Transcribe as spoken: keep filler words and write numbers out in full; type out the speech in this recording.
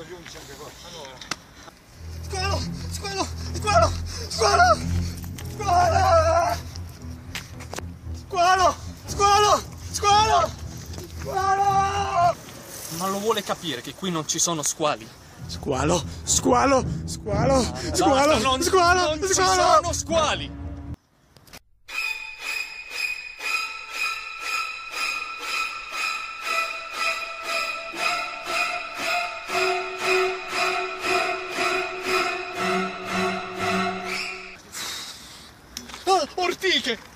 sono gli undici anche qua. Allora. Squalo! Squalo! Squalo! Squalo! Squalo! Squalo! Squalo! Squalo! Squalo! Ma lo vuole capire che qui non ci sono squali? Squalo! Squalo! Squalo! Basta, Squalo! non, Squalo! non ci Squalo! sono squali! Ah, ortiche!